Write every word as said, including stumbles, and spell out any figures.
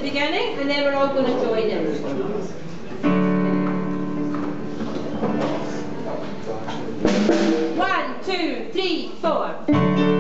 beginning, and then we're all going to join in. One, two, three, four.